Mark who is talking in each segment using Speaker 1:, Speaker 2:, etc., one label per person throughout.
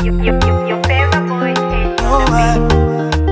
Speaker 1: Your favorite boy hit on the beat.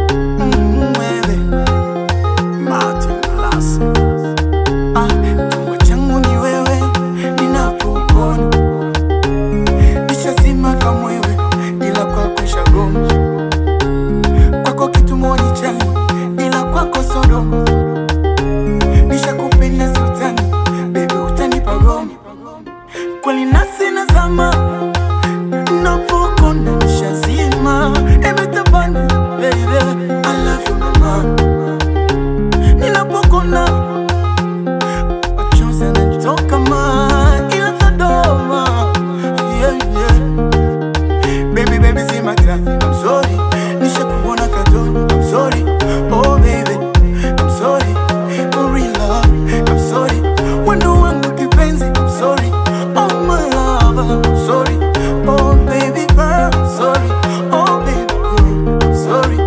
Speaker 2: Kweli nasi na zama napokona nishazima emetabani baby I love you mama. Ninapokona wachoza na nitoka ila Sodoma. Yeah, yeah. Baby zimata I'm sorry. Nishakuona katoni I'm sorry. Oh baby I'm sorry. For real love I'm sorry. Wendo wangu kipenzi I'm sorry. Oh my love, I'm sorry. Oh baby girl, I'm sorry. Oh baby girl, I'm sorry.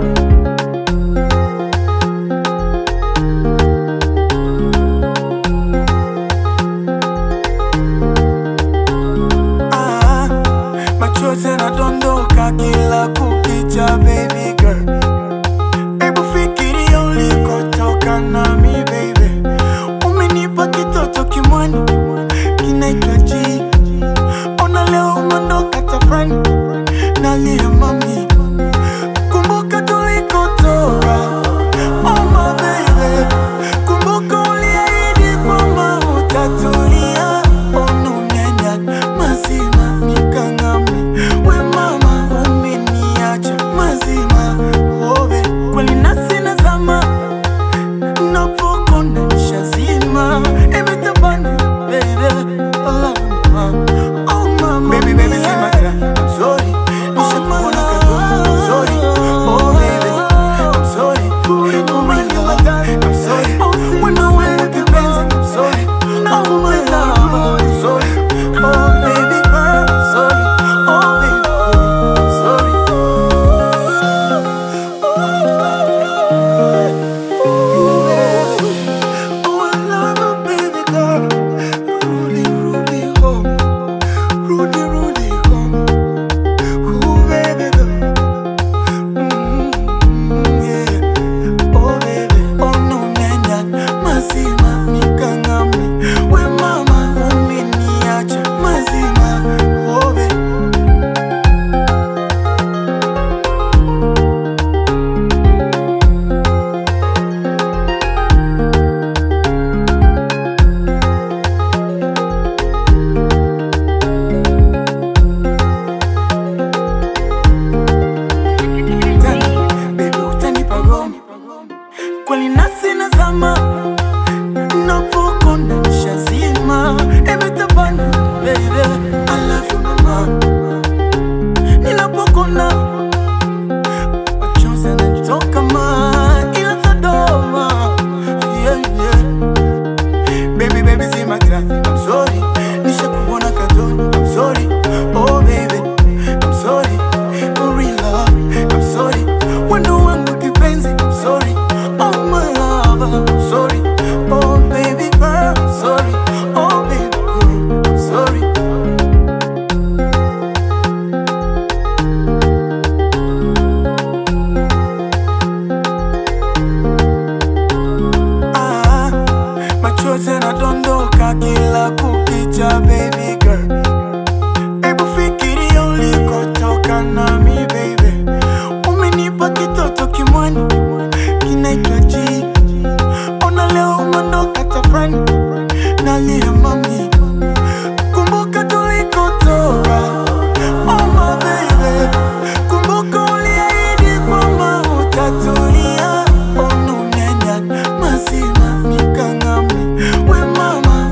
Speaker 2: Machozi yanadondoka kila kukicha baby girl. Hebu fikiria ulikotoka nami baby. Umenipa kitoto kimwani kinaitwa G. Ona leo umondoka tafrani nalia mami. Kumbuka tulikotoka oh my baby. Kumbuka uliahidi kwamba utatulia. Onunenya mazima nikangami. We mama umeniacha mazima. Obe kweli nasi na zama napokona nishazima emetabani baby I love you mama. Oh mama baby zimata I'm sorry. Nishakuona katoni I'm sorry. Oh baby I'm sorry. Oh my love I'm sorry. When I went kipenzi I'm sorry. Oh my love I'm sorry. Oh baby girl I'm sorry. Oh baby girl I'm sorry. Oh I love you baby girl. Rudy home. Rudy home. Ooh baby girl. Yeah. Oh baby. Oh no nenya mazima nikangami. We mama umeniacha mazima. Oh baby. Baby utanipa goma. Kweli nasi na zama napokona nishazima emetabani baby I love you mama. Ninapokona wachoza na nitoka ila Sodoma. Yeah, yeah. Baby zimata I'm sorry. Nishakuona katoni I'm sorry. Oh baby I'm sorry. For real love I'm sorry. Wendo wangu kipenzi I'm sorry. Oh my love I'm sorry. Oh baby girl I'm sorry. Oh baby girl I'm sorry. Machozi yanadondoka kila kukicha baby girl. Hebu fikiria ulikotoka nami baby. Umenipa kitoto kimwani kinaitwa G. Ona leo umondoka tafrani nalia mami. Kumbuka tulikotoka oh my baby. Kumbuka uliahidi kwamba utatulia. Onunenya mazima nikangami. We mama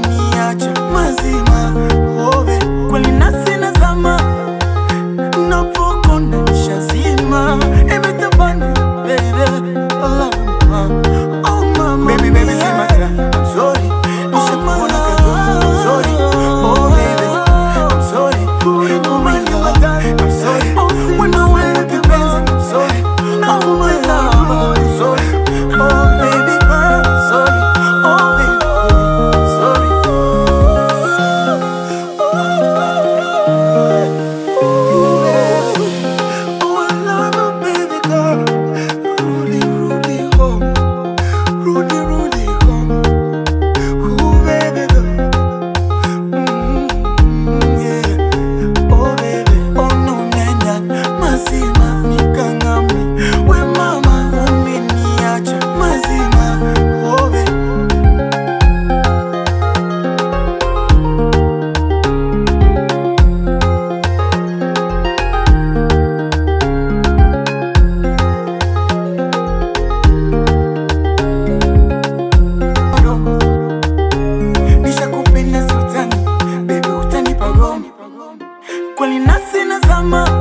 Speaker 2: umeniacha mazima. Obe kweli nasi na zama kama